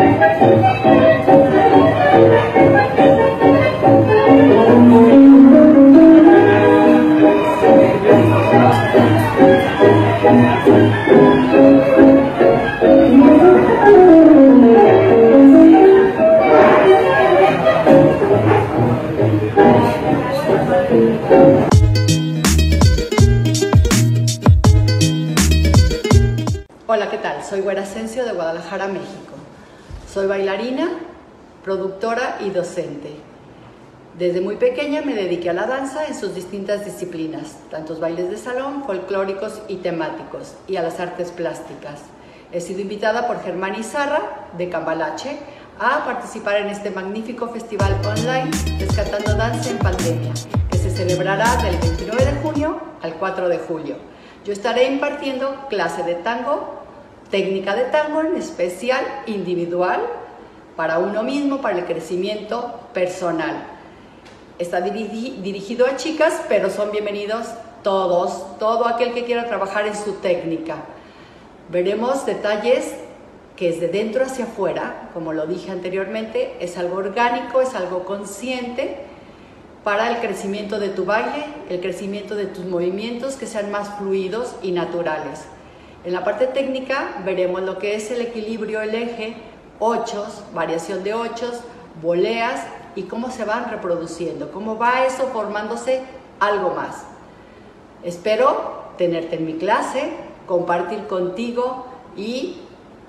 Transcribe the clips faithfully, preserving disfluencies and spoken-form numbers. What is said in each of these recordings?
Hola, ¿qué tal? Soy Güera Asensio de Guadalajara, México. Soy bailarina, productora y docente. Desde muy pequeña me dediqué a la danza en sus distintas disciplinas, tantos bailes de salón, folclóricos y temáticos, y a las artes plásticas. He sido invitada por Germán Izarra, de Cambalache, a participar en este magnífico festival online Rescatando Danza en Pandemia, que se celebrará del veintinueve de junio al cuatro de julio. Yo estaré impartiendo clase de tango, técnica de tango en especial individual, para uno mismo, para el crecimiento personal. Está dirigi- dirigido a chicas, pero son bienvenidos todos, todo aquel que quiera trabajar en su técnica. Veremos detalles que es de dentro hacia afuera, como lo dije anteriormente, es algo orgánico, es algo consciente para el crecimiento de tu baile, el crecimiento de tus movimientos que sean más fluidos y naturales. En la parte técnica veremos lo que es el equilibrio, el eje, ochos, variación de ochos, voleas y cómo se van reproduciendo, cómo va eso formándose algo más. Espero tenerte en mi clase, compartir contigo y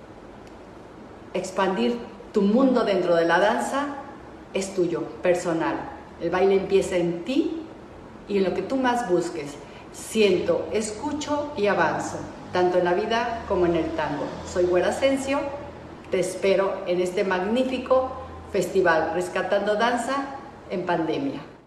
expandir tu mundo dentro de la danza. Es tuyo, personal. El baile empieza en ti y en lo que tú más busques. Siento, escucho y avanzo, tanto en la vida como en el tango. Soy Güera Asensio, te espero en este magnífico festival Rescatando Danza en Pandemia.